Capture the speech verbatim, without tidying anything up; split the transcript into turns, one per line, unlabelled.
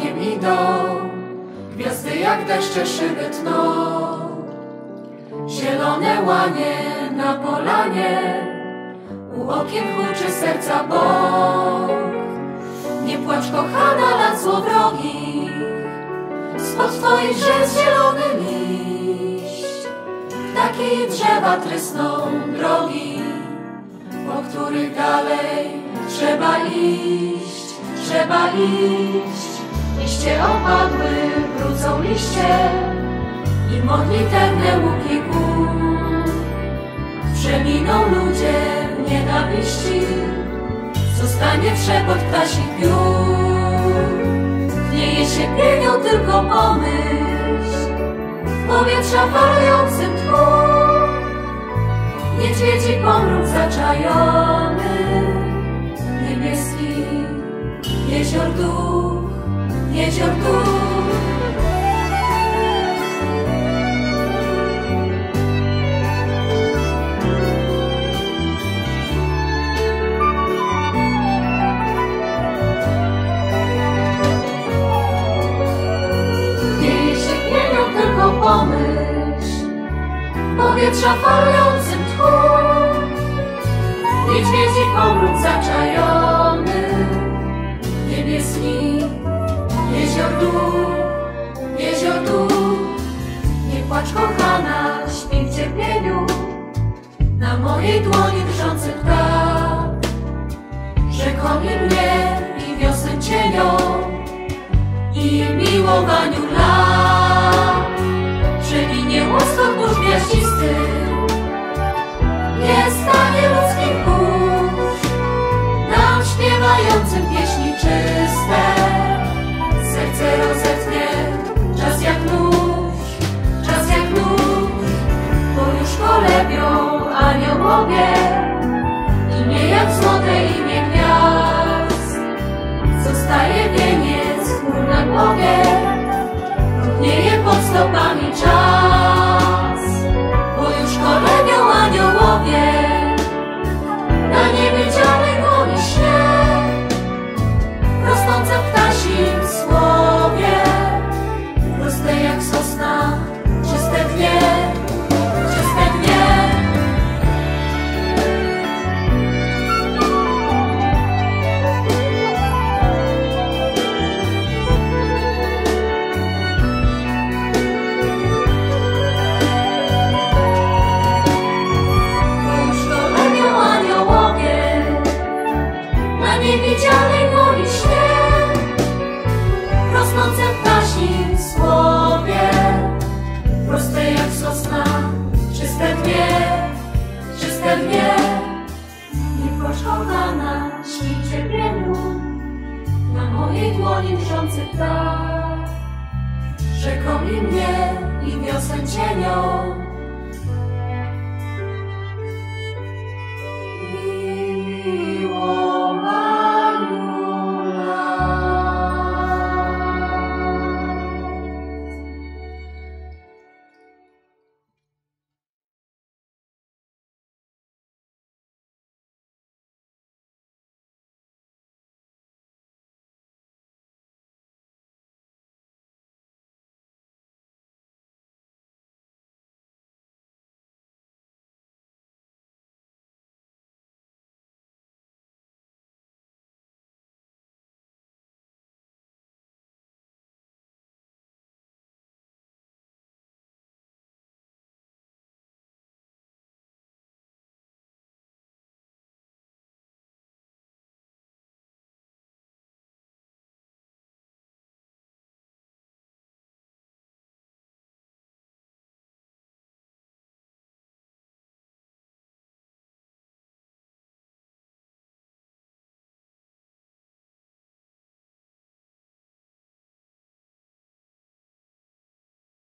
ogniem idą, gwiazdy jak deszcze szyby tną. Zielone łanie na polanie, u okien huczy serca bąk. Nie płacz, kochana, lat złowrogich, spod twoich drzew zielony liść. Ptaki drzewa trysną drogi, po których dalej trzeba iść, trzeba iść. Liście opadły, wrócą liście i modlitewne łuki gór. Przeminą ludzie w nienawiści, zostanie trzepot ptasich piór. Gnieje się pienią tylko pomyśl, powietrza falującym tchu. Niedźwiedzi pomruk zaczajony, niebieski jezior duch, jezior duch. Pomyśl, powietrza falującym tchu. Niedźwiedzi pomruk zaczajony, niebieski jezior duch, jezior duch. Nie płacz, kochana, śpi w cierpieniu, na mojej dłoni drżący ptak. Rzekomi mnie i wiosny cienią i miłowaniu lat. Przeminie łoskot burz gwiaździsty, nie stanie ludzkich burz, nam śpiewającym pieśni czyste. Serce rozetnie czas jak nóż, czas jak nóż, bo już kolebią aniołowie, imię jak złote imię gwiazd. Zostaje wieniec chmur na głowie, ruchnieje pod stopami czas, bo już kolebią aniołowie, na niewiedzianej głowie śnie, rosnące w ptasim słowie, proste jak sosna, czyste dnie, czyste dnie. Niewidzialej woli śnie, rosnące w ptasim słowie, proste jak sosna, czyste dnie, czyste dnie. Nie płacz, kochana, śpi w cierpieniu, na mojej dłoni drżący ptak. Rzekomi mnie i wiosen cienią